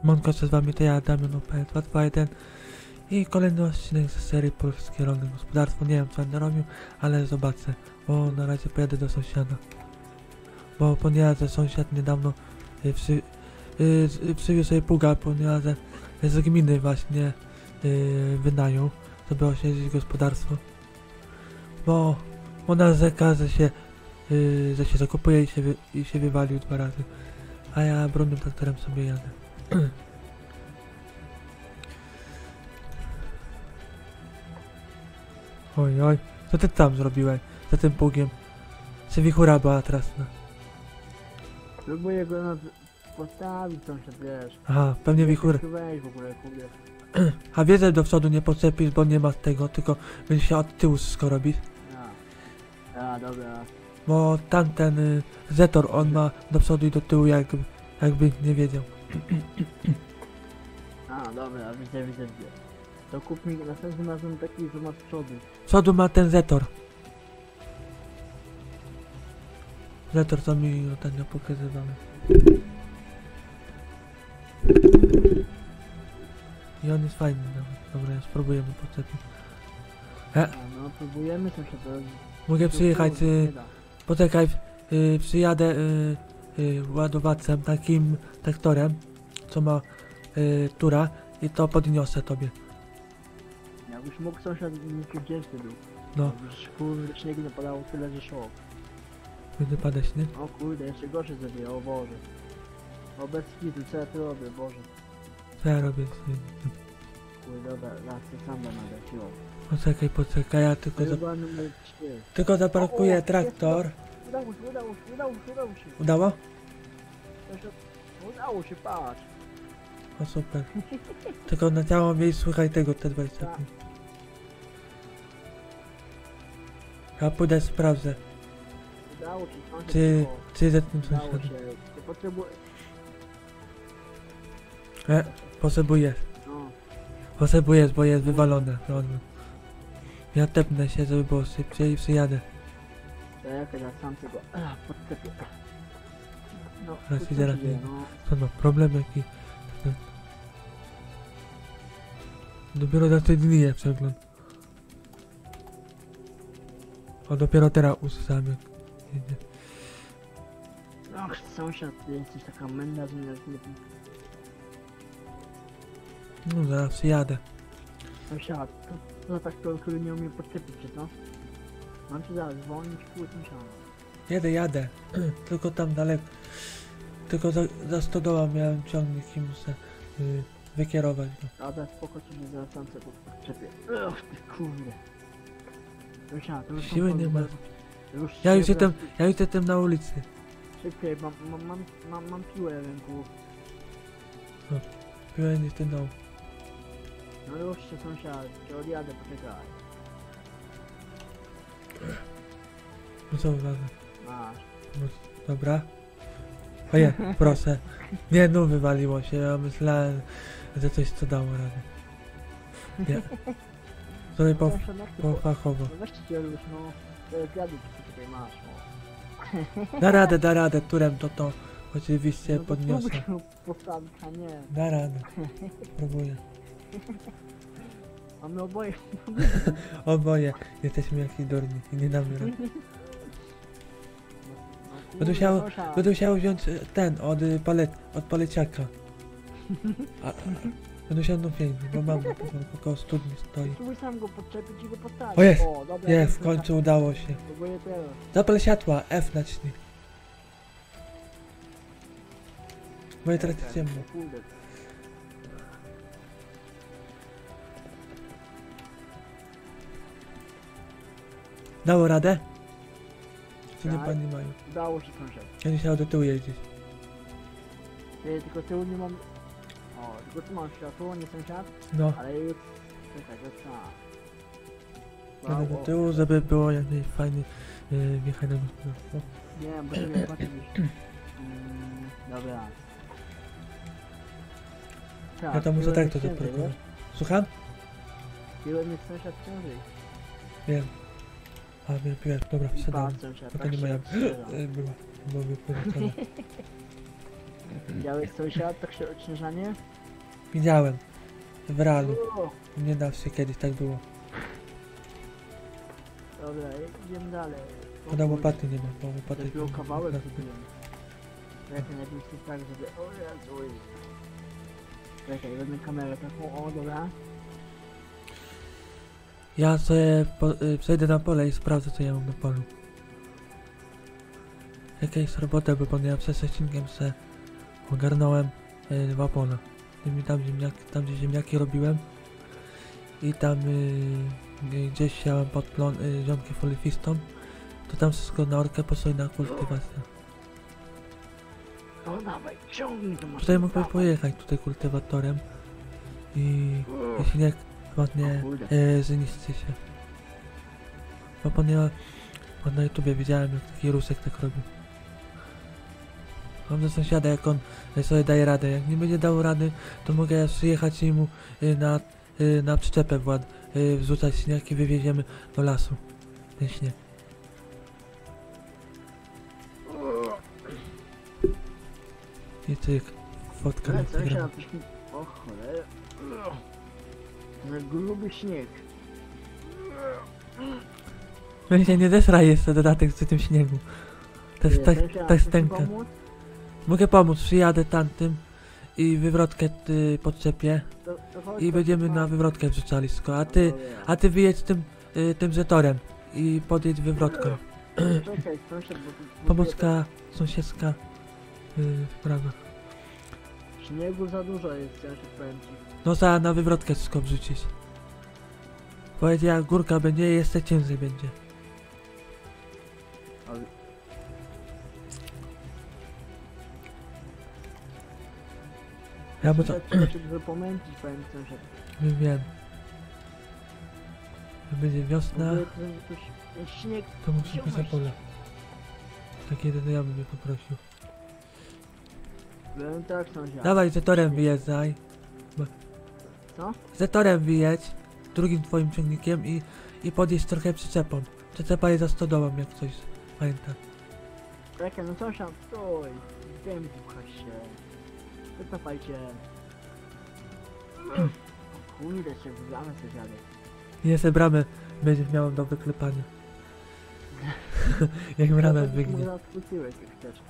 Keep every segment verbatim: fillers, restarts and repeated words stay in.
Monko, z wami to ja, Damian O P dwa dwa jeden i kolejny odcinek z serii Polskie Rolne Gospodarstwo. Nie wiem, co będę robił, ale zobaczę, bo na razie pojadę do sąsiada. Bo ponieważ sąsiad niedawno y, przy, y, y, przywiózł sobie pługa, ponieważ z gminy właśnie y, wynajął, żeby oświeżyć gospodarstwo. Bo ona rzeka, że się, y, że się zakupuje i się, wy, i się wywalił dwa razy, a ja brudnym traktorem sobie jadę. Oj, oj, co ty tam zrobiłeś za tym pługiem? Czy wichura była teraz? No. Próbuję go na... postawić sąsiad, wiesz. Aha, pewnie wichura. Weź w ogóle, kurde. A wiedzę, do przodu nie podczepisz, bo nie ma tego, tylko będzie się od tyłu wszystko robić. A, a dobra. Bo tamten y, Zetor, on ma do przodu i do tyłu, jakby, jakby nie wiedział. A, dobra, widzę, widzę, widzę. To kup mi następnym razem taki, co ma z przodu. Z przodu ma ten Zetor. Zetor, co mi ostatnio pokazywali. I on jest fajny nawet. Dobra, ja spróbujemy podczepić. E, A, no, próbujemy sąsiad, to... mogę przyjechać, to y, nie da. poczekaj, y, przyjadę y, y, ładowacem, takim traktorem, co ma y, tura i to podniosę tobie. Jakbyś mógł sąsiad, nikt wdzięczny był. No, Jakbyś kurde śniegu napadało tyle, że szok. będzie padać, nie? O kurde, jeszcze gorzej zrobię, o Boże. O bez kitu, co ja tu robię, Boże. Co ja robię? Kurde, dobra, raz to sam będę dać, Poczekaj, poczekaj, ja tylko, za, Chyba numer cztery. tylko zaparkuję traktor. Udało się, udało się, udało się, udało się. Udało? Sąsiad, udało się, patrz. O super. Tylko na całą wieś słuchaj tego T dwadzieścia pięć. Ja pójdę sprawdzę, Udało się, sąsiad. czy, o, czy ze tym Udało sąsiadem. się. Nie potrzebuję... E, potrzebuję, No, potrzebuję, bo jest wywalone. No, no. Ja tepnę się, żeby było szybciej i przyjadę. to ja teraz sam tego... A, podczepię. No, Raz tu idę, co raz się dzieje, idę. no. Co ma problem jaki? Dopiero za trzy dni je przegląd. O, dopiero teraz usłyszałem jak jedzie. Ach, sąsiad, ty jesteś taka menda, że mnie nie... No zaraz przyjadę. Sąsiad, to, to tak to, który nie umie podczepić się, no? Mam ci zaraz zwolnić, kurde, musiałem. Jadę, jadę. Tylko tam daleko. Tylko za, za stodoła miałem ciągnik i muszę y, wykierować go. A teraz spoko ci nie zaraz sam sobie podczepię. Ach, ty kurde. Sąsiad, to już są Siły nie pozwolone. ma. Już Ja się już jestem, teraz- ja już jestem na ulicy. Szybciej, mam, mam, mam, mam, mam piłę w ręku. Byłem jestem na No już się sąsiad, cię odjadę, poczekaj. No co uważam? Masz. Dobra. Oje, proszę. Nie, no wywaliło się. Ja myślałem, że coś co dało radę. Nie. Zrobię po, Sąsiad, jak ty po po- fachowo. No weźcie cię już, no. To jest gadu, poczekaj, masz, no. Da radę, da radę, turem to to oczywiście No to podniosę. spróbuj postawić, a nie. Da radę. Próbuję. A my oboje... Oboje jesteśmy jakiś durni i nie damy rady. No, Będę kurde, chciał, sąsiad. będę chciał wziąć e, ten od y, palet, od paleciaka. A, a, będę chciał no pięknie, bo mam na początku koło studni stoi. Spróbuj sam go podczepić i go postawić. O, jest, O, dobra, Jest, w dobra. końcu udało się. Próbuję teraz. Zapal światła, F naciśnij. Bo jest teraz ciemno. Kurde. Dało radę? Czy nie Tak. pani mają? Udało się sąsiad. Ja nie chciałem do tyłu jeździć. Nie, tylko tyłu nie mam... O, tylko tu mam światło, nie sąsiad, No, ale już... Czekaj, to tak. jadę do tyłu, żeby było jak najfajniej yy, wjechać na gospodarstwo. Nie, bo nie patrzę już. Mm, dobra. Tak, Ja tam muszę tyłem tak to jest ciężej, zaparkować. wiesz? Słucham? Tyłem jest sąsiad ciężej. Wiem. A, wiem, wiem, dobra, wsiadam. Patrz sąsiad, To tak nie się moja... odśnieża. Yy, była, była wypożyczona. Widziałeś sąsiad, tak się odśnieżanie? Widziałem. W realu. O, Nie da się kiedyś tak było. dobra, idziemy dalej. Poda łopaty nie ma, bo łopaty... Dopiero kawałek zrobiłem. Czekaj, najpierw się tak, żeby... O Jezu. Czekaj, wezmę kamerę taką, o dobra. Ja sobie po, y, przejdę na pole i sprawdzę, co ja mam na polu. Jakieś robotę wypełniłem przed odcinkiem, se ogarnąłem y, dwa pola. Tymi tam, ziemniaki, tam gdzie ziemniaki robiłem i tam y, y, gdzieś siałem pod plon y, ziomkę folifistą, to tam wszystko na orkę posłać na kultywację. No dawaj, ciągnij to masz. Tutaj mógłbym pojechać tutaj kultywatorem i jeśli nie ładnie O kurde. e, zniszczy się. Bo pan ja bo na YouTubie widziałem, jak taki Rusek tak robił. Mam do sąsiada, jak on e, sobie daje radę. Jak nie będzie dał rady, to mogę przyjechać i mu e, na, e, na przyczepę wład e, wrzucać śnieg i wywieziemy do lasu ten śnieg. I cyk, fotka na Ale coś Instagram. na coś mi... O cholera. Za gruby śnieg. No się nie zesraj jeszcze dodatek przy tym śniegu. To jest tak, Sąsiad, tak chcesz mi stęka. pomóc? Mogę pomóc, przyjadę tamtym i wywrotkę y, podczepię To- to chodź, i chodź, będziemy chodź. na wywrotkę wrzucali wszystko, a ty, Dobra. a ty wyjedź tym, y, tym zetorem i podjedź wywrotką. Czekaj, sąsiad, bo tu... Pomocka sąsiedzka y, sprawa. Śniegu za dużo jest, ja się powiem ci. No za na wywrotkę wszystko wrzucić. Powiedz, jak górka będzie, jeszcze ciężej będzie. Ale... Ja bo to, Sąsiad, trzeba się wypomęcić, powiem sąsiad. wiem. Jak będzie W wiosna, ogóle to będzie coś... ten śnieg... to muszę być za pole. Tak jeden ja bym mnie poprosił. Byłem tak, sąsiad. Dawaj, zetorem wyjeżdżaj. Bo- Co? Zetorem wyjedź, drugim twoim ciągnikiem i, i podjedź trochę przyczepą. Przyczepa jest za stodołą, jak coś pamiętam. Czekaj, no sąsiad, stój. Wiem, słuchaj się. Wycofajcie. Kurde, się wyglamy sąsiady. Jeszcze bramę będzie miałem do wyklepania. Jak bramę wygnie. Może odpuściłeś, jak chcesz.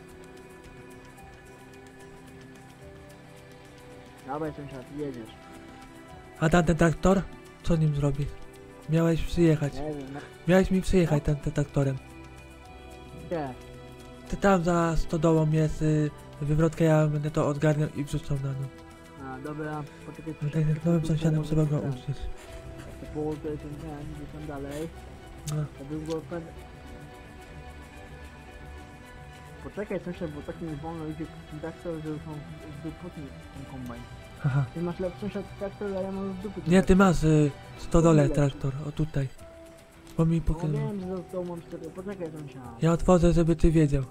Dawaj sąsiad, jedziesz. A tamten traktor? Co nim zrobi? Miałeś przyjechać. Nie wiem, na... Miałeś mi przyjechać tam tym traktorem. Gdzie? Ty tam za stodołą jest y, wywrotkę, ja będę to odgarniał i wrzucał na nią. A, dobra, poczekaj. No tak jak nowym sąsiadem trzeba go ten. uczyć. To było to jest ten, ten, gdzie tam dalej. No. To był go ten... Poczekaj sąsiad, bo tak mi wolno idzie traktor, że są z duputni ten kombajn. Aha. Ty masz lepszy sąsiad traktor, a ja mam z dupy. Nie, ty masz y, stodole traktor, o tutaj. Bo mi No pokazał. wiem, że został mam cztery, poczekaj sąsiad. Ja otworzę, żeby ty wiedział.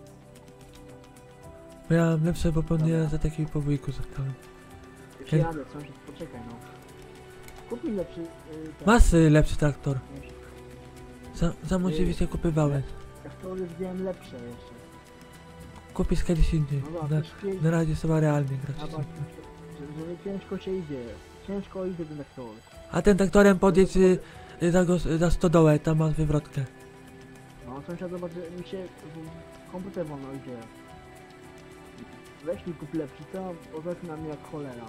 Bo ja mam lepsze, bo pewnie Dobra. za takiego powójku zostałem. Przyjadę sąsiad, poczekaj no. Kup mi lepszy... Yy, ten- Masz y, lepszy traktor. wiesz, Za, za możliwie się kupywałeś. Traktory wziąłem lepsze jeszcze. Kupisz kiedyś indziej. No dobra, Na, to śpieć. na razie trzeba realnie grać. Zobacz, że, że ciężko się idzie. Ciężko idzie ten traktor. A ten traktorem podjedź y, y, za, gos- za stodołę, tam masz wywrotkę. No sąsiad, zobacz, że mi się w- komputer wolno idzie. Weź mi kup lepszy, to bo zaczyna mnie jak cholera.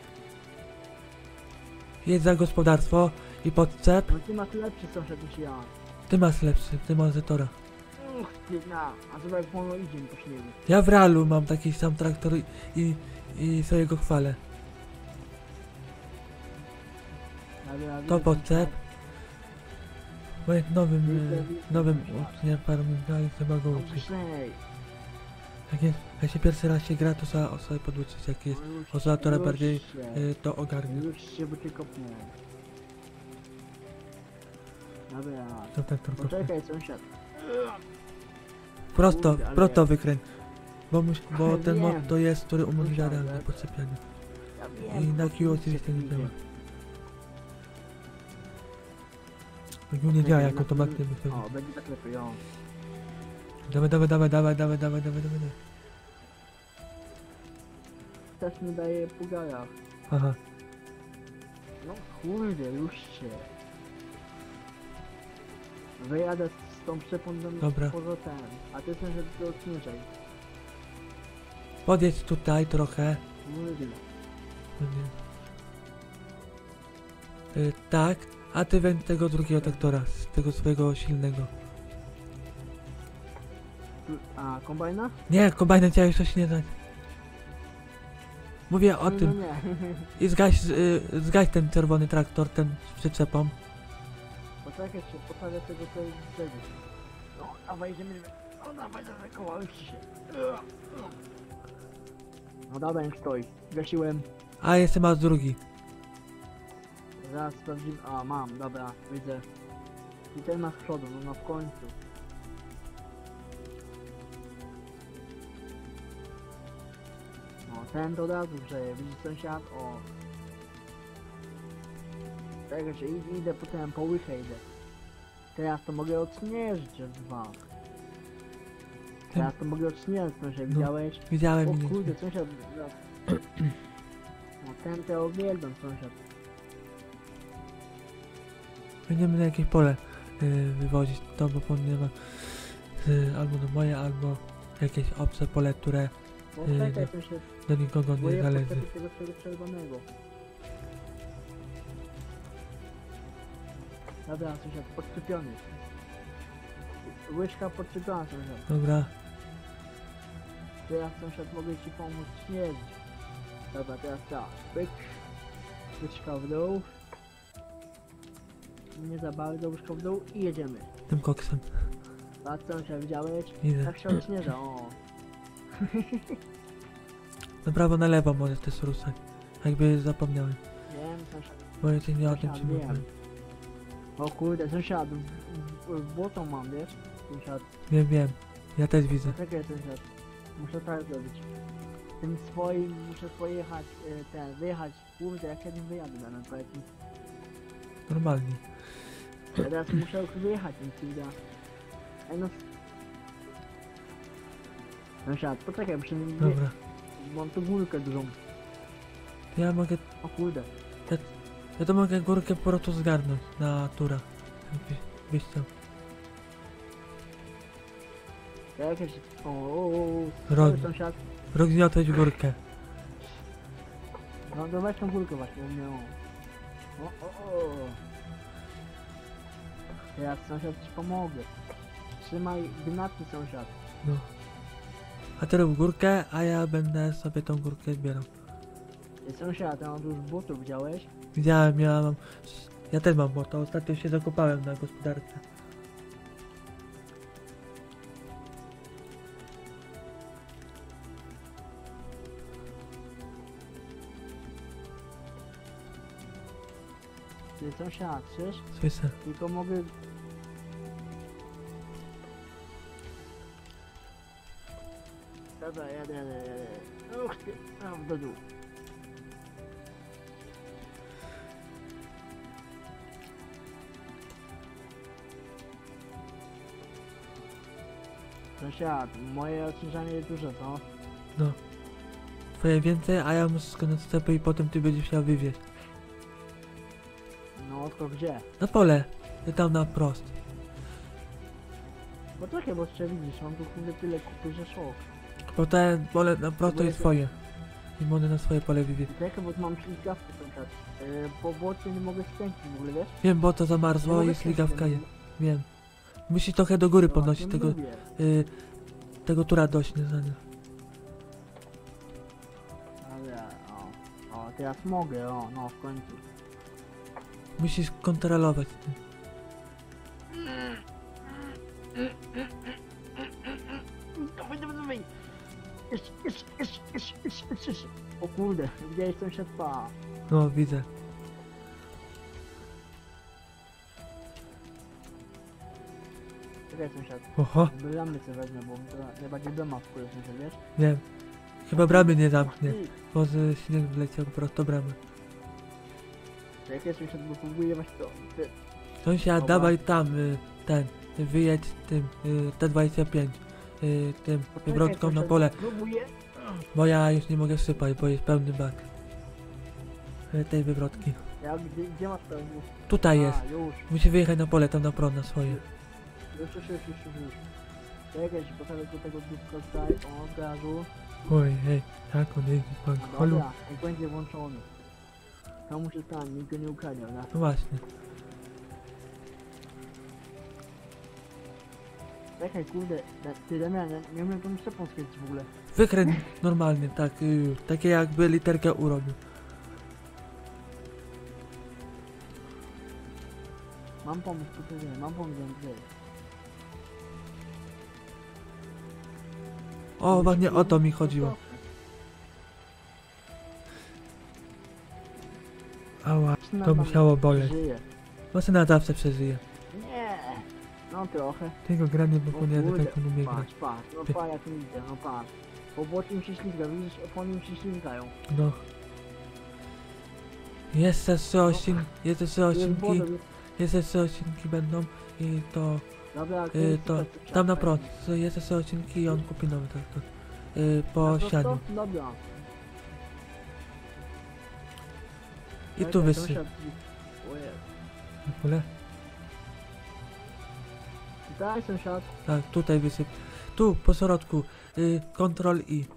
Jedź za gospodarstwo i podcep. No ty masz lepszy sąsiad niż ja. Ty masz lepszy, ty masz zetora. Uch, ty na, a zobacz jak wolno idzie mi po śniegu. Ja w realu mam taki sam traktor i, i, i sobie go chwalę. Ale ja To wiem, podcep. Bo jak nowym, Widzę, y, widzę, nowym, sąsiad. nie parę minut, trzeba go No uczyć. Grzej. Jak, jest, jak się pierwszy raz się gra, to trzeba sobie poduczyć, jak jest No już- oscylatora już bardziej się. y, to ogarnie. Już się, bo cię kopnę. Dobra, To traktor kopie. poczekaj sąsiad. Prosto, Kurde, ale- prosto wykręć. Bo, muś, bo Ale ten wiem. mod to jest, który umożliwia Słyszałem. realne podczepianie. Ja I wiem, na bo Q oczywiście nie idzie. działa. Na Q nie działa, jak automatycznie O, wychodzi. będzie tak lepiej, o. Dawaj, dawaj, dawaj, dawaj, dawaj, dawaj, dawaj, dawaj, dawaj. też mi daje po garach. Aha. No kurde, już się. Wyjadę z tą przepądem Dobra. z powrotem, a ty chcesz, żeby to odśnieżaj. Podjedź tutaj trochę. Kurde. No nie. Y, tak, a ty weź tego drugiego traktora, z tego swojego silnego. Tu- A, kombajna? Nie, kombajnem chciałeś coś nie dać. Mówię o No, tym. No nie. I zgaś, y, zgaś ten czerwony traktor, ten z przyczepą. Poczekaj się, postawię tego tutaj tego. No, dawaj, idziemy. No, dawaj, dawaj, koła, już się. No dobra, niech stoi. Gasiłem. A jeszcze masz drugi. Zaraz sprawdzimy. A, mam, dobra, widzę. I ten ma z przodu, no, no w końcu. No, ten to od razu grzeje, widzi sąsiad? O. Tak, że id- idę potem po łychę idę. Teraz to mogę odśnieżyć od dwa. Teraz to mogę odśnieżyć, sąsiad, No. widziałeś? Widziałem O mnie. kurde, sąsiad. No, no ten to uwielbiam, sąsiad. Będziemy na jakieś pole y, wywozić to, bo ponieważ y, albo do moje, albo jakieś obce pole, które No Yy, czekaj, sąsiad, do nikogo bo nie ja zależy. potrzebuję tego swojego czerwonego. Dobra, sąsiad, podczepiony. Łyżka podczepiona, sąsiad. Dobra, Teraz sąsiad mogę ci pomóc śnieżyć. Dobra, teraz tak. Pyk. Łyżka w dół. Nie za bardzo łyżka w dół i jedziemy. tym koksem. A sąsiad, widziałeś? Idę. Tak się odśnieża, o. Na prawo, na lewo możesz też ruszać. Jakby zapomniałem. Wiem, sąsiad. Bo ja cię nie o tym Sąsiad, ci wiem. mówiłem. O kurde, sąsiad, w, w, w błotą mam, wiesz? Sąsiad. Wiem, wiem. Ja też widzę. Czekaj, sąsiad. Muszę tak zrobić. Tym swoim muszę pojechać, y, ten, wyjechać. Kurde, jak ja nim wyjadę, damy powiedzmy. Normalnie. Teraz muszę wyjechać tym Ciga. Ej no... Sąsiad, poczekaj, muszę... Dobra. Mam tu górkę dużą. Ja mogę, O kurde. ja to mogę górkę po prostu zgarnąć na tura. Jakbyś byś chciał. Jakieś... O, o, o, o. Rok. Sorry, sąsiad. Rok zniotłeś górkę. No to weź tą górkę właśnie, u mnie, o. O, o, o. Teraz sąsiad ci pomogę. Trzymaj gnatny sąsiad. No. A ty rób górkę, a ja będę sobie tą górkę zbierał. Ej, sąsiad, ja mam tu już butów, widziałeś? Widziałem, ja mam... Ja też mam, bo to ostatnio się zakopałem na gospodarce. Ty sąsiad, słyszysz? Słyszę. Tylko mogę... Dobra, jadę, jadę, jadę. Uch ty, tam do dół. Sąsiad, moje odciążanie jest duże, co? No. Twoje więcej, a ja muszę skończyć stepy i potem ty będziesz chciał wywieźć. No, tylko gdzie? Na pole. Ty tam na prost. Poczekaj, bo jeszcze widzisz, mam tu kurde tyle kupy, że szok. Bo ten pole na prosto jest twoje. I mogę na swoje pole wywieźć. Czekaj, bo tu mam ślizgawkę sąsiad. Yy, po błocie nie mogę skręcić w ogóle, wiesz? Wiem, bo to Nie zamarzło mogę i śligawka skręcić, jest. Wiem. Musisz trochę do góry no, podnosić o tym tego, mówię. y, tego tura do śniadania. Ale, o, o, teraz mogę, o, no w końcu. Musisz kontrolować tym. Dawaj, dawaj, dawaj! Jeszcze, jeszcze, jeszcze, jeszcze, jeszcze, jeszcze, jeszcze. O kurde, widziałeś sąsiad pa. No, widzę. Czekaj sąsiad, Oho, bramy sobie wezmę, bo mi to najbardziej doma w kule sąsiad, wiesz? wiem. Chyba bramy nie zamknie. Ty, Bo z śnieg wleciał prosto bramy. Czekaj sąsiad, bo próbuję właśnie to. Ty, Sąsiad, Dobra. dawaj tam, y, ten, wyjedź tym, y, T dwadzieścia pięć, y, tym, poczekaj, wywrotką na sąsiad, pole. Próbuję. Bo ja już nie mogę sypać, bo jest pełny bak. E, Tej wywrotki. Ja, gdzie, gdzie masz to? Już. Tutaj jest. A, już. Musi wyjechać na pole, tam na prąd, na swoje. Już, już, już, już, już. już. Czekaj, że postawię do tego dupka tutaj, o, od razu. Oj, hej, jak on jeździ po alkoholu? Dobra, jak będzie włączony. To muszę stać, nikt go nie ukradnie, prawda? No właśnie. Czekaj, kurde, da- ty Damian, ja nie umiem tą szczepą skręcić w ogóle. Wykręt normalnie, tak, y, takie jakby literkę urobił. Mam pomysł, tutaj, mam pomysł, Andrzej. O, właśnie o to mi chodziło. Ała, to musiało boleć. Żyje. Właśnie na zawsze przeżyje. Nie, no trochę. Tego granie, bo O ponieważ kurde, tak nie umie grać. Patrz, patrz, no patrz jak mi idzie, no patrz. Po bocznym się ślizga, widzisz, opony mi się ślizgają. No. Jeszcze trzy osin, jeszcze trzy Jest osinki, woda, jest- jeszcze trzy osinki będą i to, Dobra, y, to tam na prąd, jeszcze trzy osinki i on kupi nowy traktor. Y, po sianiu. Dobra. I tu wysyp. Ojej. Na pole? Daj sąsiad. Tak, tutaj wysyp. Tu, po środku, y, Ctrl I.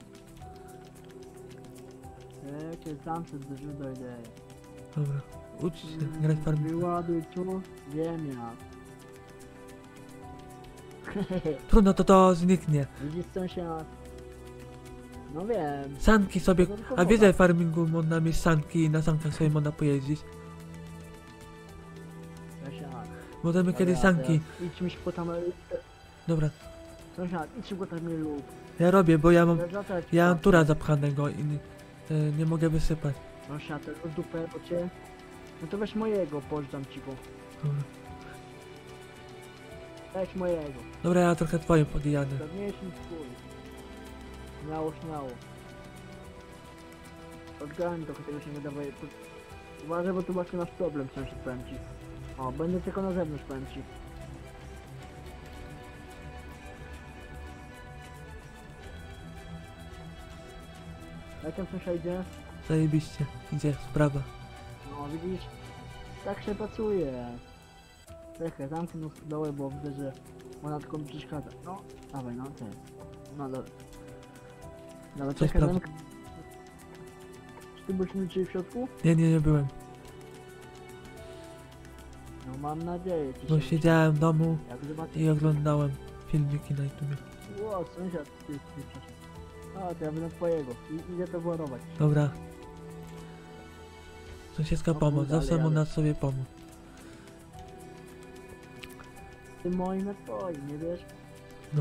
Jakie zamce do źródła idei. Dobra, ucz się, grać farmę. Wyładuj tu, wiem jak. Trudno, to to zniknie. Widzisz sąsiad? No wiem. Sanki sobie, To tylko a woda. wiedzę w farmingu można mieć sanki i na sankach sobie można pojeździć. Sąsiad. Możemy kiedyś Dobra, sanki. teraz Idź mi po tam... Dobra, Sąsiad, idź go tam nie lub. ja robię, bo ja mam, Wracać ja mam tam. tura zapchanego i nie, y, nie mogę wysypać. Sąsiad, tego dupę, bo cię... No to weź mojego, pożdżam ci go. Dobra. Weź mojego. Dobra, ja trochę twoim podjadę. Zadniejszy swój. Śmiało, śmiało. Odgrałem trochę tego się nie dawaje. Uważaj, bo tu właśnie masz problem, co się powiem ci. O, będę tylko na zewnątrz, powiem ci. Jak tam sąsiad idzie? Zajebiście, idzie, sprawa. No widzisz, tak się pracuje. Czekaj, zamknę dołę, bo widzę, że ona tylko mi przeszkadza. No, dawaj, no to jest. No dobra. Dobra, Coś czekaj, praw- zamk... Czy ty byłeś mi w środku? Nie, nie, nie byłem. No mam nadzieję, ci Bo się- siedziałem w domu Jak zobaczysz... i oglądałem filmiki na YouTubie. Ło, sąsiad, ty, ty, ty. A, to ja będę twojego. I, idę to władować. Dobra. Sąsiedzka No pomoc, kurde, zawsze ale można jadę. sobie pomóc. Ty moim na twoim, nie wiesz? No,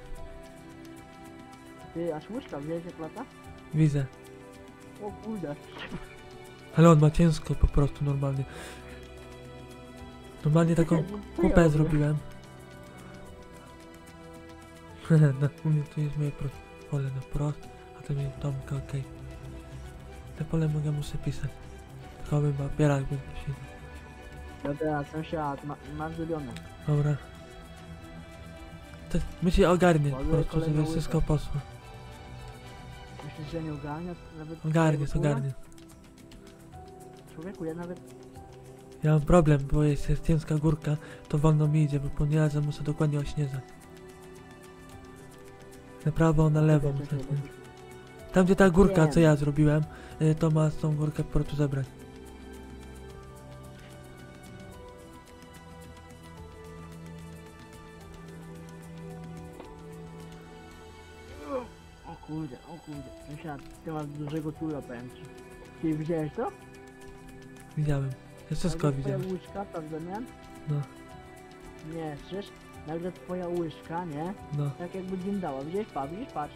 Ty, aż łyżka, wiesz jak lata? widzę. O kurde. Ale on ma ciężko po prostu normalnie. Normalnie taką No, co ja kupę robię? zrobiłem. No, u mnie tu jest moje pro, pole na prost, a to jest domka, okej. Te pole mogę muszę pisać. Tylko bym papierach bym posiedział. Dobra, sąsiad, ma, masz zrobione. Dobra. To my się ogarnie po Ładuję prostu, kolejną żeby łyżkę. wszystko poszło. Myślisz, że nie ogarnia? Nawet Ogarnie, twojego kula? ogarnie. Człowieku, ja nawet... Ja mam problem, bo jest, jest ciężka górka, to wolno mi idzie, bo ponieważ ja muszę dokładnie ośnieżać. Na prawo, na lewo muszę. Czekaj, ośnieżać. Tam gdzie ta górka, co Wiem. ja zrobiłem, y, to ma tą górkę po prostu zebrać. O kurde, o kurde. Sąsiad, ty masz dużego tura, powiem ci. Ty widziałeś to? Widziałem. Ja wszystko Nagle twoja widziałem. łyżka, tak zamian? No, Nie, słyszysz? Nagle twoja łyżka, nie? no. Tak jakby dzień dała. Widzisz? Patrz, widzisz? Patrz.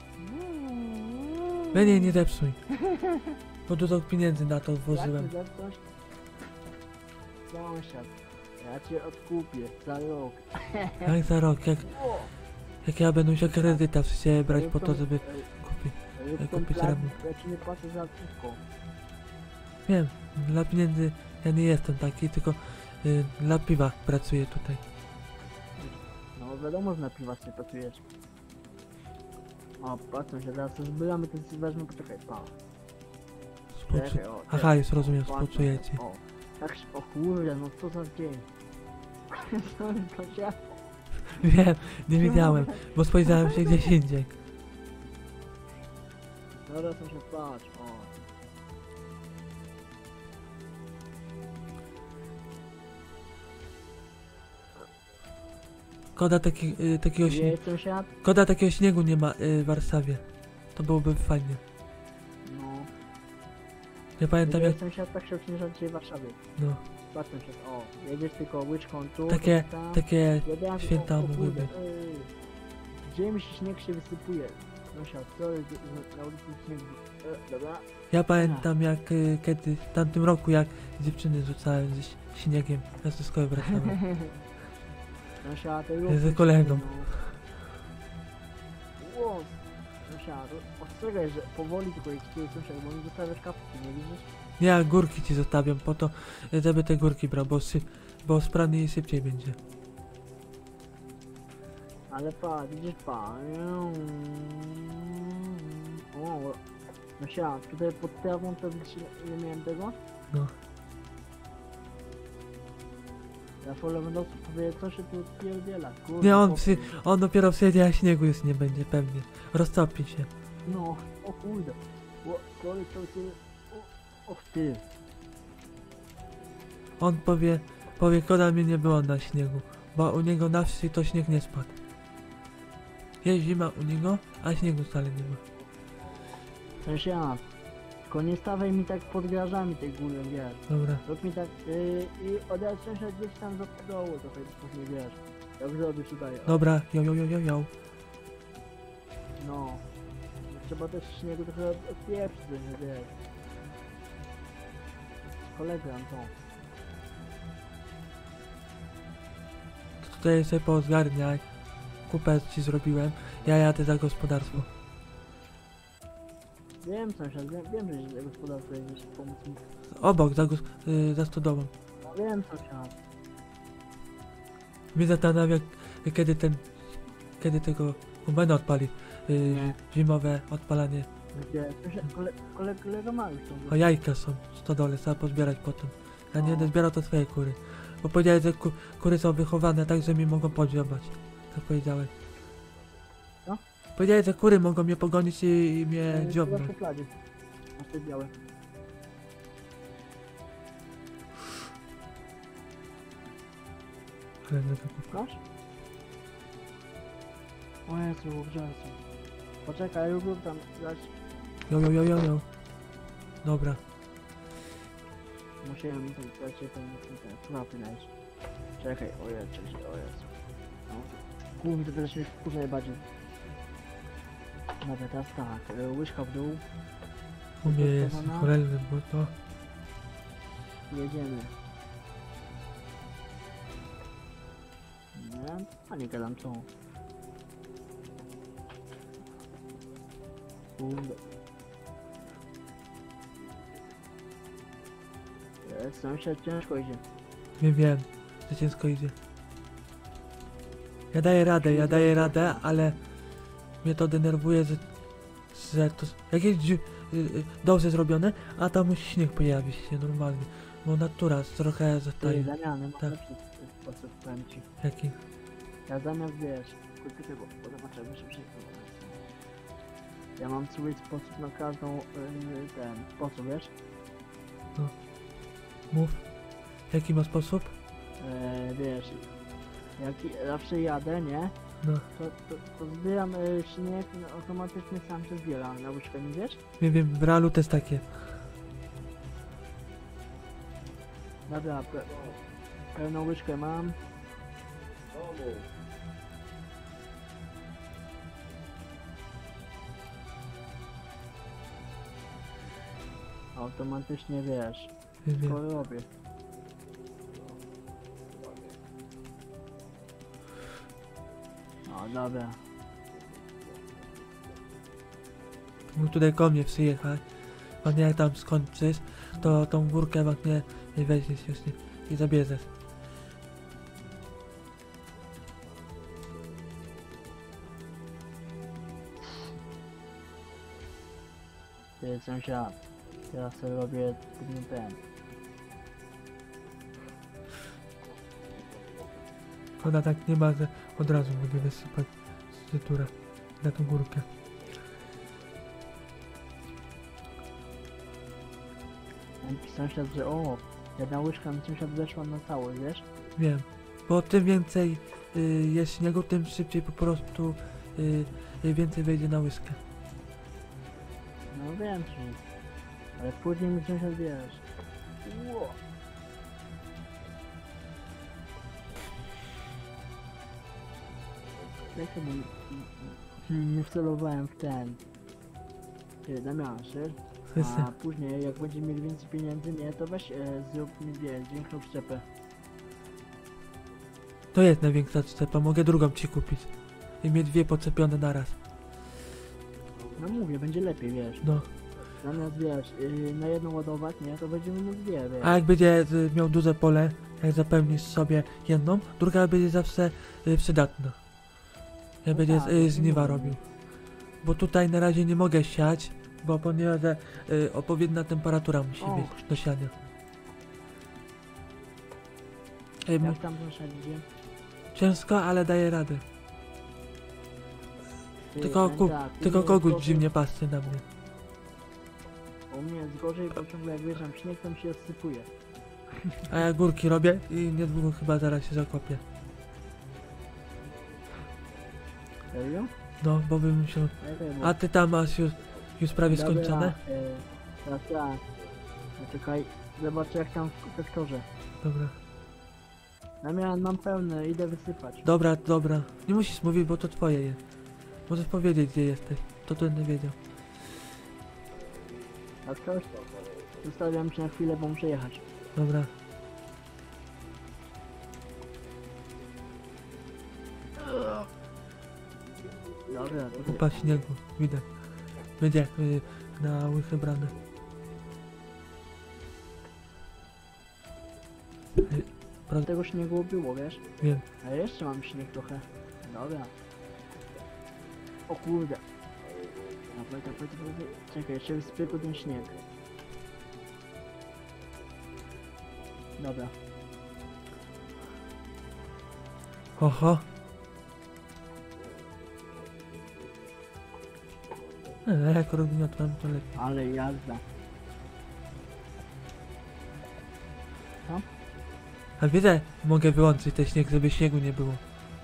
Nie, nie, nie zepsuj. Bo dużo pieniędzy na to włożyłem. Jak ty zepnąć? Sąsiad, ja cię odkupię za rok. Jak za rok, jak, O! jak ja będę musiał kredyta w siebie brać po to, Rób tą- żeby ej, kupić. rób jak tą kupić plagę, ramię. Ja ci nie płacę za wszystko. Wiem, dla pieniędzy ja nie jestem taki, tylko y, dla piwa pracuję tutaj. No wiadomo, że na piwa sobie pracujesz. O, patrzę się, teraz zbieramy ten wezmę, poczekaj, pa. Współczu... Czekaj, o, Aha, już rozumiem, patrz, współczujecie. O, tak się, o kurde, no co za dzień. Co to się... Wiem, nie widziałem, bo spojrzałem się gdzieś indziej. Teraz muszę patrz, o. Koda taki, y, takiego Gdzie śniegu. jest sąsiad? Koda takiego śniegu nie ma y, w Warszawie. To byłoby fajnie. No. Ja pamiętam Gdzie jak. jest sąsiad, tak się obciąża dzisiaj w Warszawie. No. Patrz sąsiad, o. Jedziesz tylko łyczką tu, Takie, tam. takie Jedziemy, święta o, o mogły kurde, być. ej. Gdzie mi się śnieg się wysypuje? Sąsiad, co jest z- na ulicy śnieg? E, dobra. Ja pamiętam jak y, kiedy w tamtym roku jak dziewczyny rzucałem ze ś- śniegiem na Zyskowe wracałem. Sąsiad, to Z kolegą. Ło, sąsiad, ostrzegaj, że powoli tylko ich tu sąsiad, bo mi zostawiasz kapki, nie widzisz? Ja górki ci zostawiam po to, żeby te górki brał, bo, sy bo sprawniej i szybciej będzie. Ale pa, widzisz pa. O, sąsiad, tutaj pod trawą to widzisz ile miałem tego? No. Ja wolę będą powiedzieć, co się tu odpierdziela, kurde. Nie, on, chłopie. przy, on dopiero przyjedzie, a śniegu już nie będzie pewnie. Roztopi się. No, o kurde. O, kurde, to ty... O, och ty. On powie, powie, koda mnie nie było na śniegu, bo u niego na wsi to śnieg nie spadł. Jest zima u niego, a śniegu wcale nie ma. Sąsiad, tylko nie stawaj mi tak pod garażami tej góry, wiesz. Dobra. Rób mi tak yy, i odejść sąsiad gdzieś tam do dołu trochę, później wiesz. Jak zrobisz tutaj. o. Dobra, jo, jo, jo, jo, jo. No. Trzeba też śniegu trochę odpieprzyć, nie wiesz. Kolegę to. Tutaj sobie pozgarniaj. Kupę ci zrobiłem. Ja jadę za gospodarstwo. Wiem sąsiad, wiem, wiem że źle gospodarstwo jedziesz pomóc mi. Obok, za, gos- y, za stodołą. No, wiem sąsiad. Mnie zastanawia, kiedy ten, kiedy tego kombajna odpali. Y, Nie. zimowe odpalanie. Gdzie? Sąsiad, kole, kole, kolega ma już tą. O, jajka są w stodole, trzeba pozbierać potem. Ja nie No. będę zbierał to swoje kury. Bo powiedziałeś, że ku, kury są wychowane tak, że mi mogą podziobać. Tak powiedziałeś. Co? Powiedziałeś, że kury mogą mnie pogonić i, i mnie Yy, dziobną. w szufladzie. Masz te białe. Ale nie tak. Masz? O Jezu, obrzęsy. Poczekaj, już rób tam, zaś. Jo, jo, jo, jo, jo. Dobra. Musiałem tam dać się ten, ten, ten, pułapy znaleźć. Czekaj, o Jezu, cześć, o Jezu. No. Kurde, to teraz się wkurza najbardziej. Dobra, teraz tak, y, łyżka w dół, U mnie jest Gotowana? korelny, bo to... jedziemy. Nie, a nie gadam co. Kurde. Jest, sąsiad ciężko idzie. Nie wiem, że ciężko idzie. Ja daję radę, ja daję radę, ale... Mnie to denerwuje, że... że to... Jak jest dzi- y, y, dobrze zrobione, a tam musi śnieg pojawić się normalnie. Bo natura trochę Ty, zostaje. Damiany, mam Tak. lepszy sposób, powiem ci. Jaki? Ja zamiast, wiesz, tylko tego, bo zobaczymy, że wszystko jest. Ja mam swój sposób na każdą, y, ten sposób, wiesz? Mów. Jaki ma sposób? E, wiesz, jak zawsze jadę, nie? No. To, to, to zbieram y, śnieg, no, automatycznie sam się zbiera na łyżkę, nie wiesz? Nie wiem, w realu to jest takie. Dobra, pe pełną łyżkę mam. Automatycznie wiesz, Nie to wiem. robię. No dobra. Mógł tutaj koło mnie przyjechać. Pan jak tam skończysz, to tą górkę pan nie, nie weźmiesz już nie, i zabierzesz. Ty sąsiad, teraz sobie robię ten ten. Ona tak nie ma, że od razu mogę wysypać styturę na tą górkę. Sąsiad, że o, jedna łyżka na sąsiad weszła na całość, wiesz? Wiem, bo tym więcej y, jest śniegu, tym szybciej po prostu y, y, więcej wejdzie na łyskę. No wiem, że... Ale później mi sąsiad wiesz. Ło. Jak to bym... Nie wcelowałem w ten... Ty, Damian, szyr? Wszyscy. A później, jak będziemy mieli więcej pieniędzy, nie, to weź e, zrób mi wiesz, większą przyczepę. To jest największa przyczepa, mogę drugą ci kupić. I mieć dwie podczepione naraz. No mówię, będzie lepiej, wiesz. No. Zamiast, wiesz, yy, na jedną ładować, nie, to będziemy mieć dwie, wiesz. A jak będzie y, miał duże pole, jak zapełnisz sobie jedną, druga będzie zawsze y, przydatna. Jak No będzie tak, y, to żniwa mówię. robił. Bo tutaj na razie nie mogę siać, bo ponieważ y, odpowiednia temperatura musi O. być do siania. Y, m- Jak tam sąsiadzie? ciężko, ale daję radę. Ty, Tylko, ten ku, tak, u tylko mnie kogut jest dziwnie patrzy na mnie. gorzej- U mnie jest gorzej, bo ciągle jak wjeżdżam w śnieg, tam się odsypuje. A ja górki robię i niedługo chyba zaraz się zakopię. Serio? No, bo bym musiał... Czekaj, bo... A ty tam masz już, już prawie Dobra, skończone? e, Teraz tak. No czekaj, zobaczę jak tam w sektorze. Dobra. Damian, mam pełne, idę wysypać. Dobra, dobra. Nie musisz mówić, bo to twoje jest. Możesz powiedzieć, gdzie jesteś. To to będę wiedział. A ktoś? Zostawiam cię na chwilę, bo muszę jechać. Dobra. Dobra, to ty. Kupa śniegu. Widać. Będzie y, na łychę brane. Y, pra- Tego śniegu było, wiesz? Wiem. A jeszcze mam śnieg trochę. Dobra. O kurde. Dawaj, dawaj, dawaj. Czekaj, jeszcze wysypię tu ten śnieg. Dobra. Oho. E, jak organizatorem to lepiej. Ale jazda. A wiedzę, mogę wyłączyć ten śnieg, żeby śniegu nie było.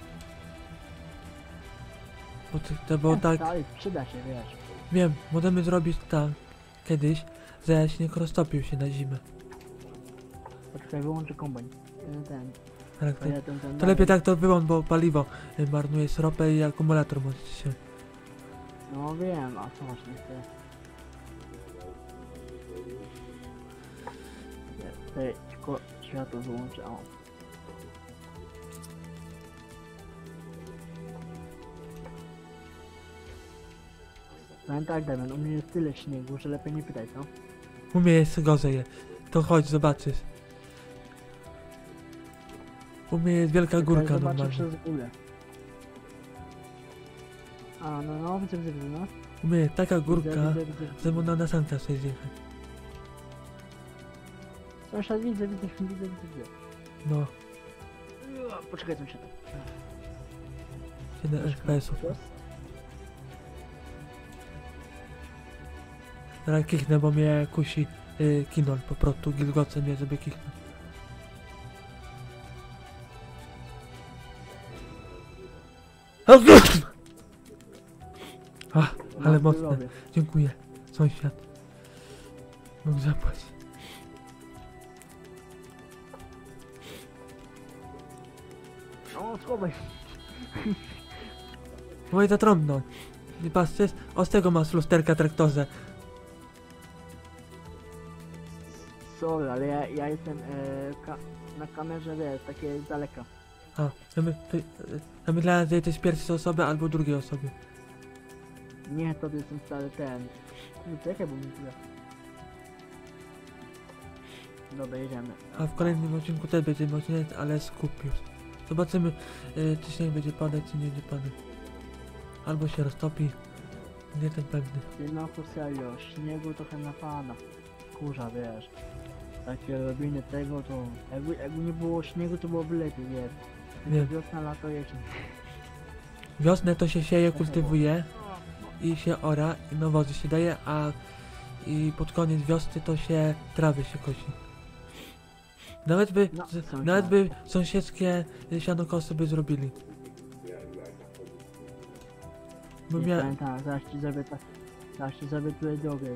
Bo to, to było tak, Ale przyda się, wiesz. wiem, możemy zrobić tak kiedyś, że śnieg roztopił się na zimę. Poczekaj, wyłączę kombajn. Ten, ten. Tak, to, Ja ten, ten to lepiej tak to wyłącz, bo paliwo y, marnuje ropę i akumulator może ci się... No wiem, a co masz nie chcę? Tutaj tylko światło wyłączę, o. Powiem tak, Damian, u mnie jest tyle śniegu, że lepiej nie pytaj, co? U mnie jest gorzej, to chodź, zobaczysz. U mnie jest wielka Czekaj, górka zobaczę normalnie. przez górę. A, no, no, widzę, widzę, widzę, no. U mnie jest taka Widzę, górka, widzę, widzę, że widzę. można na sankach sobie zjechać. Sąsiad, widzę, widzę, widzę, widzę, widzę. No, Poczekaj, sąsiad. siedem F P S ów. Teraz kichnę, bo mnie kusi y, kinol, po prostu gilgoce mnie, żeby kichnąć. O, kurwa! A, ale No, mocne. robię. Dziękuję, sąsiad. Mógł zapłać. O, schowaj. Moje to trąbną. Nie patrzysz? O, z tego masz lusterka traktorze. Sorry, ale ja, ja jestem e, ka na kamerze, wiesz, takie z daleka. A, ja, my, ty, ja myślałem, że jesteś pierwszej osoby albo drugiej osoby. Nie, to jestem stary ten. No czekaj, bo mi tyle. Dobra, jedziemy. A w kolejnym odcinku też będzie odcinek, ale skup już. Zobaczymy, y, czy śnieg będzie padać, czy nie będzie padać. Albo się roztopi. Nie jestem pewny. Ty no to serio, śniegu trochę napada. Kurza, wiesz. Takie robienie tego to... Jakby, jakby nie było śniegu, to byłoby lepiej, wiesz. Wiem. Wiosna, lato, jesień. Wiosnę to się sieje, kultywuje i się ora i nawozy się daje, a i pod koniec wiosny to się trawy się kosi. Nawet by, No, z, sąsiad. nawet by sąsiedzkie sianokosy by zrobili. Bo Nie mia... pamiętam, zaraz ci zrobię tak... Zaraz ci zrobię tutaj drogę.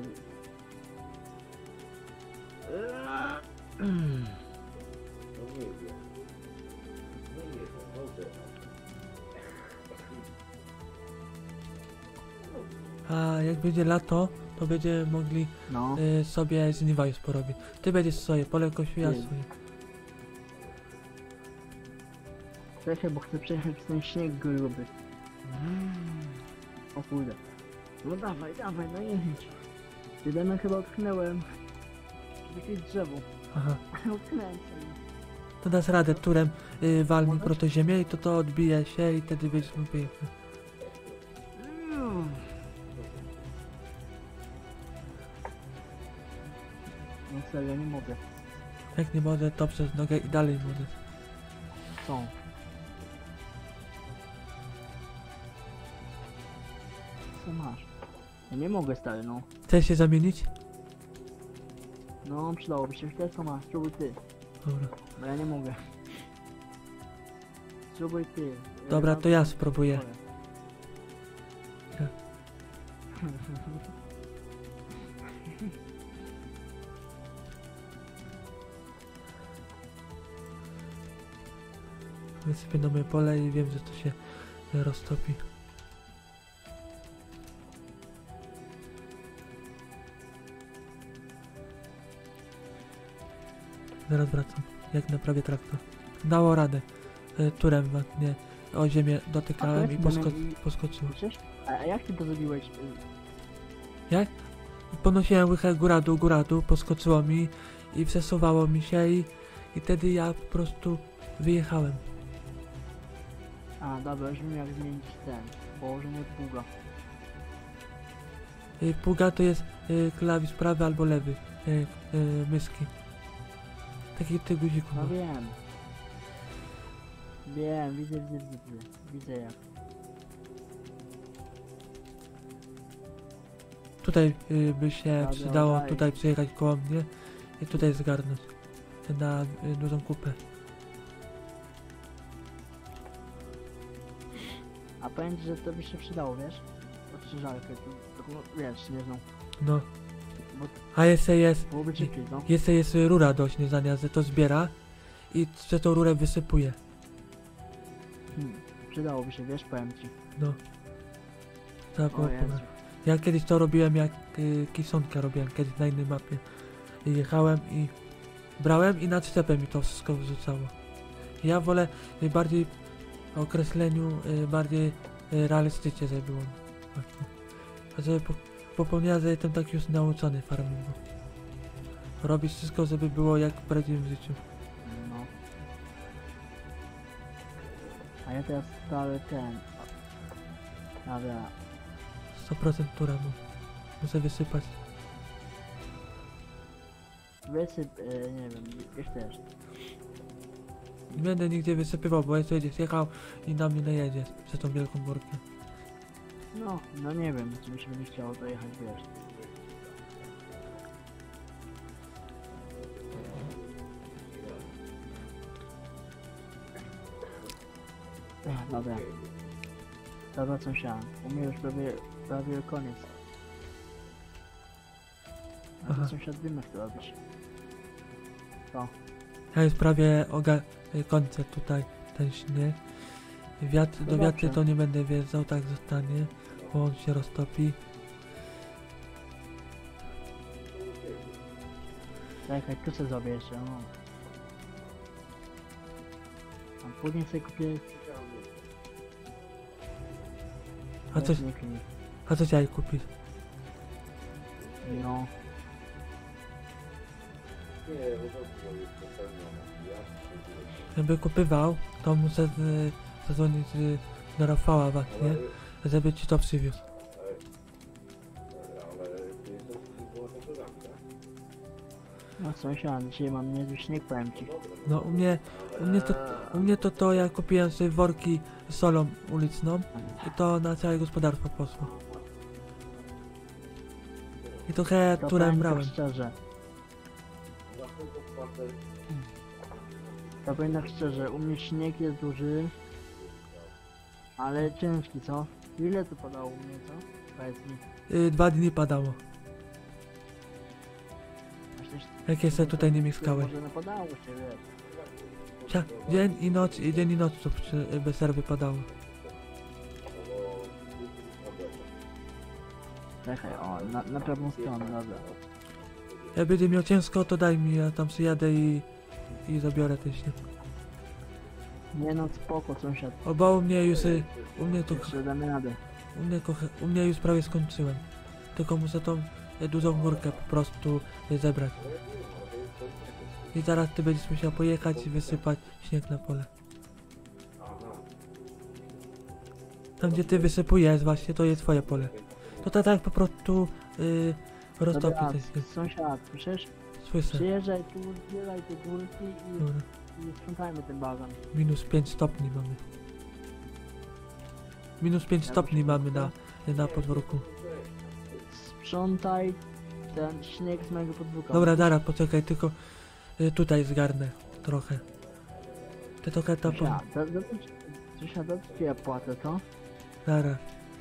A jak będzie lato, to będziemy mogli No. y, sobie żniwa już porobić. Ty będziesz swoje, pole kosiu, ja Ty. swoje. Czekaj, bo chcę przejechać ten śnieg gruby. O kurde. No dawaj, dawaj, no jedź. Jedyne chyba utknęłem. Jakieś drzewo. Aha. Utknąłem sobie. To dasz radę turem y, walnij Mogę? proto ziemię i to to odbije się i wtedy będziesz mógł jechać. Mm. No serio, nie mogę. Jak nie mogę, to przez nogę i dalej mogę. Co? Co masz? Ja nie mogę, stary, no. Chcesz się zamienić? No, przydałoby się. Chcesz, co masz? Spróbuj ty. Dobra. Bo ja nie mogę. Spróbuj ty. Dobra, to ja spróbuję. Ja. Wysypię na moje pole i wiem, że to się e, roztopi. Zaraz wracam. Jak naprawię traktor. Dało radę. E, turem ładnie o ziemię dotykałem i posko poskoczyło. Słyszysz? A, a jak ty to zrobiłeś? Jak? Ponosiłem łychę góra dół, góra dół, poskoczyło mi i przesuwało mi się i, i wtedy ja po prostu wyjechałem. A, dobra, już wiem jak zmienić ten. Położenie pługa. Y, Pługa to jest y, klawisz prawy albo lewy y, y, myski. Taki ty guziku. No No. wiem. Wiem, widzę, widzę, widzę. Widzę jak. Tutaj y, by się Dobra, przydało daj. tutaj przyjechać koło mnie i tutaj zgarnąć na y, dużą kupę. A powiem ci, że to by się przydało, wiesz? Odstrzyżalkę, to, to, no, wiesz, nie znam. No. Bo A jeszcze jest, byłoby szybciej, no. jeszcze jest rura do śniezania, że to zbiera i przez tą rurę wysypuje. Hmm. Przydałoby się, wiesz, powiem ci. No. Tak, O po, Jezu. ja kiedyś to robiłem, jak y, kisonkę robiłem kiedyś na innej mapie. I jechałem i brałem i na czepę mi to wszystko wrzucało. Ja wolę y, bardziej w określeniu, y, bardziej y, realistycznie, żeby było. Właśnie. A żeby po, popełniałem, że jestem tak już nauczony farmingu. Robić wszystko, żeby było jak w prawdziwym życiu. No. A ja teraz stale ten... Dobra. sto procent tura, no. Muszę wysypać. Wysyp, e, nie wiem, wiesz też. Nie będę nigdzie wysypywał, bo jeszcze jedziesz jechał i na mnie najedzie przez tą wielką górkę. No, no nie wiem, czy mi się będzie chciało dojechać, wiesz. Ech, dobra. Dobra, sąsiad. U mnie już prawie, prawie koniec. A Aha. ty sąsiad wiem jak to robisz. Ja już prawie oga kończę tutaj ten śnieg. Wiatr, No do wiatry dobrze. to nie będę wiedział, tak zostanie, bo on się roztopi. Czekaj, tu co zrobię jeszcze, no. A później sobie kupię... A coś, śmietniki. a co chciałeś kupić? No. Jakby kupywał, to muszę z- zadzwonić y, do Rafała właśnie, żeby ci to przywiózł. No sąsiad, dzisiaj mam niezły śnieg, powiem ci. No u mnie, u mnie to, u mnie to to ja kupiłem sobie worki z solą uliczną i to na całe gospodarstwo poszło. I trochę To turem powiem brałem. tak szczerze. To powiem tak szczerze, u mnie śnieg jest duży, ale ciężki, co? Ile to padało u mnie, co? Powiedz mi. Y, dwa dni padało. Myślisz, Jak jeszcze tutaj nie mieszkałeś. może napadało się, wiesz. Cia, dzień i noc, i dzień i noc to przy, bez przerwy padało. Czekaj, o, na, na prawą stronę, dobra. Jak będzie miał ciężko, to daj mi, ja tam przyjadę i, i zabiorę ten śnieg. Nie no, spoko, sąsiad. O, bo u mnie już, y, u mnie to, Jeszcze damy radę. u mnie, kocha- u mnie już prawie skończyłem. Tylko muszę tą y, dużą górkę po prostu y, zebrać. I zaraz ty będziesz musiał pojechać i wysypać śnieg na pole. Tam gdzie ty wysypujesz właśnie, to jest twoje pole. To tak, tak po prostu y, roztopi Dobra, ten śnieg. sąsiad, słyszysz? Słyszę. Przyjeżdżaj tu, zbieraj te górki i, Dobra. i sprzątajmy ten bagan. Minus pięć stopni mamy. Minus pięć stopni mamy na, na podwórku. Sprzątaj ten śnieg z mojego podwórka. Dobra, Dara, poczekaj, tylko y, tutaj zgarnę trochę. Ty trochę tam... po- Sąsiad, za- za co ci- sąsiad, za co ci ja płacę, co? Dara.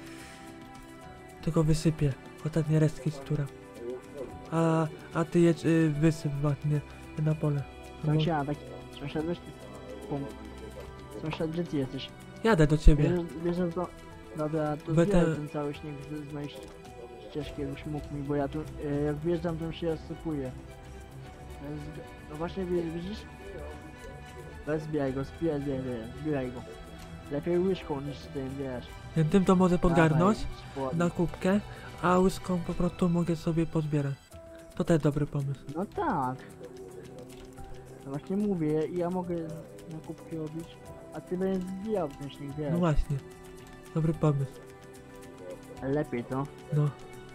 Tylko wysypię. Ostatnie resztki z tura. A, a ty jedź, y, wysyp ładnie na pole. No, Sąsiad, tak, sąsiad, weź ty pom... Sąsiad, gdzie ty jesteś? jadę do ciebie. Bierzesz, bierzesz do... Dobra, to Be- zbieraj te- ten cały śnieg z, z mojej ści- ścieżki, jakbyś mógł mi, bo ja tu, e, jak wjeżdżam, to się rozsypuję. E, zb- No właśnie, wi- widzisz? Weź zbieraj go, zbieraj, zbieraj, zbieraj, zbieraj go. Lepiej łyżką niż z tym, wiesz. Ja tym to mogę podgarnąć Dawaj, spłodnie. na kubkę, a łyską po prostu mogę sobie pozbierać. To też dobry pomysł. No tak. No właśnie mówię, ja mogę na kubki robić, a ty będziesz zbijał ten śnieg, wiesz. No właśnie. Dobry pomysł. Lepiej to. No.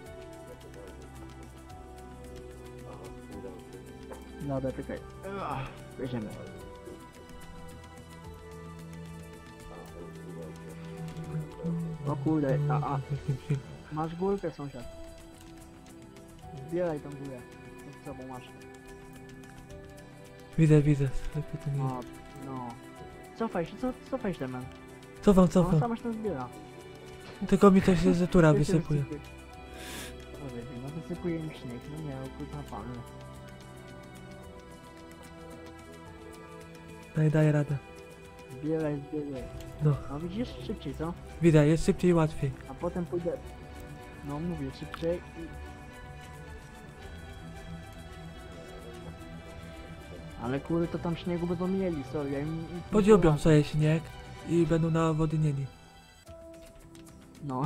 Dobra, czekaj. Ach, Bierzemy. O kurde, a, a. Masz górkę, sąsiad. Zbieraj tą górę. Z sobą masz. Widzę, widzę. Lepiej to nie No, no. Cofaj się, co, cofaj się, man. Cofam, On cofam. sama się tam zbiera. Tylko mi coś z tura Wiecie, wysypuje. wysypuje. No wiecie, no wysypuje mi śnieg, no nie, okrutna pan. Daj, daj radę. Zbieraj, zbieraj. No. No widzisz, szybciej, co? Widzę, jest szybciej i łatwiej. A potem pójdę... No mówię, szybciej i... Ale kurde, to tam śniegu będą mieli, sorry, ja im... im- im Podziobią pomagam. sobie śnieg i będą nawodnieni. No.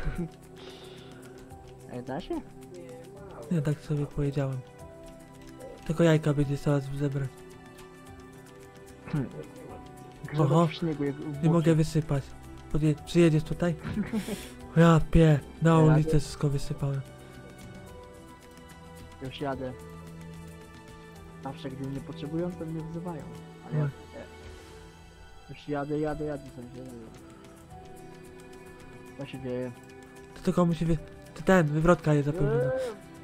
Ej, da się? Nie, tak sobie powiedziałem. Tylko jajka będzie trzeba zebrać. Grzebać Oho, w śniegu, jak w Nie bucie. mogę wysypać. Podje przyjedziesz tutaj? Ja pie, na Ja ulicę jadę. wszystko wysypałem. Już jadę. Zawsze, gdy mnie potrzebują, to mnie wzywają. Ale ja... No. Już jadę, jadę, jadę sobie. Co się dzieje? To tylko musi wy... to ten, wywrotka jest zapełniona. Eee,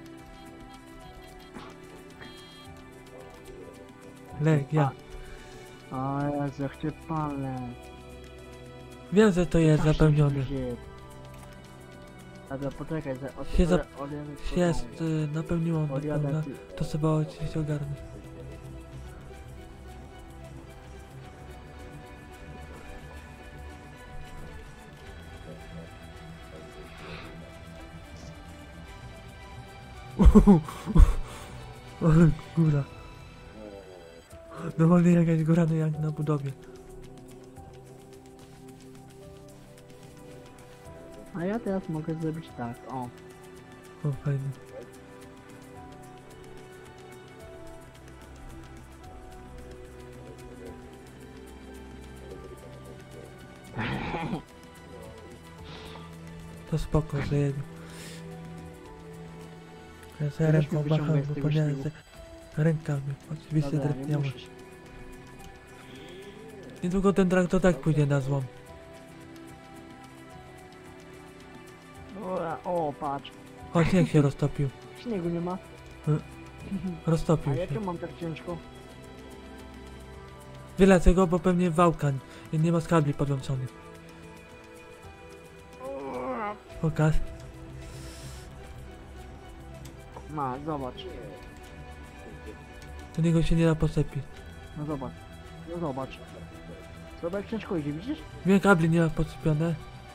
Lek, ja. O Jezu, jak cię palę. Wiem, że to jest Zawsze zapełnione. mi się dzieje. Dobra, poczekaj, za- od, Się od, zap- od, od, Jest, y, napełniło na Odjadę, pełna. ty. To sobie oczywiście ogarnę. Ale góra. Normalnie jakaś góra, no jak na budowie. A ja teraz mogę zrobić tak, o. O, fajnie. To spoko, zajedzie. Ja sobie Weź mi ręką wyciągaj macham, z bo tego powinienem śniegu. se Rękami, oczywiście Dobra, nie drewniały. musisz. Niedługo ten traktor tak pójdzie na złom. Dobra, o, patrz. O, śnieg się roztopił. Śniegu nie ma. A Roztopił jak się. ja mam tak ciężko? Wylecę go, bo pewnie wałkan i nie ma z kabli podłączonych. Pokaż. Ma, zobacz. Do niego się nie da pocepić. No zobacz. No zobacz. Zobacz jak ciężko idzie, widzisz? Mnie kabli nie ma podczepione.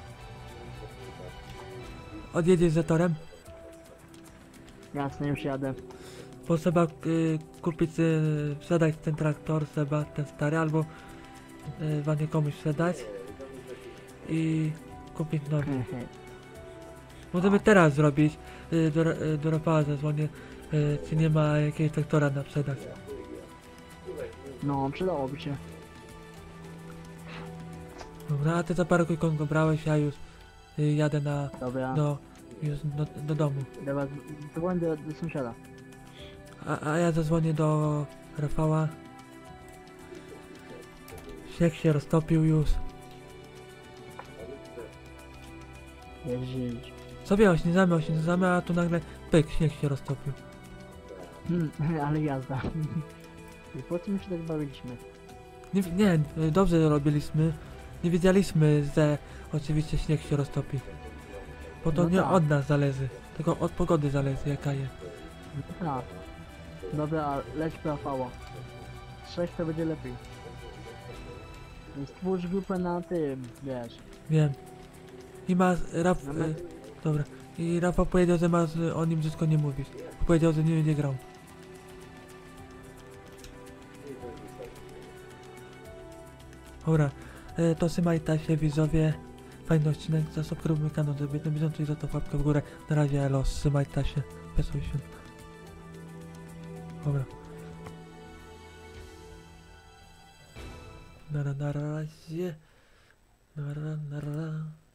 Odjedziesz za torem? Jasne, już jadę. Bo trzeba y, kupić, y, sprzedać ten traktor, trzeba ten stary, albo y, ładnie komuś sprzedać i kupić nowy. Możemy teraz zrobić, y, do, y, do Rafała zadzwonię, y, czy nie ma jakiegoś traktora na sprzedaż. No, przydałoby się. Dobra, a ty za parę ikon go brałeś, ja już y, jadę na, Dobra. do, już do, do domu. Dobra, dzwoń do, do sąsiada. A, a ja zadzwonię do Rafała. Śnieg się roztopił już. Jeździć. Sobie ośniedzamy, ośniedzamy, a tu nagle pyk, śnieg się roztopił. Hmm, ale jazda. I po co my się tak bawiliśmy? Nie, nie, dobrze robiliśmy. Nie wiedzieliśmy, że oczywiście śnieg się roztopi. Bo to No nie tak. od nas zależy, tylko od pogody zależy jaka jest. No tak. Dobra, leć po Rafała. Sześć to będzie lepiej. I stwórz grupę na tym, wiesz. Wiem. I ma Raf... No my- Y, dobra. I Rafał powiedział, że ma z, o nim wszystko nie mówić. Powiedział, że nie będzie grał. Dobra. Y, to trzymajcie się widzowie. Fajny odcinek, zasubskrybujmy kanał, żeby na bieżąco i za to łapkę w górę. Na razie, elo, trzymajcie się. Wesołych świąt. Dobra. Na, na, na razie. Na, na, na, na.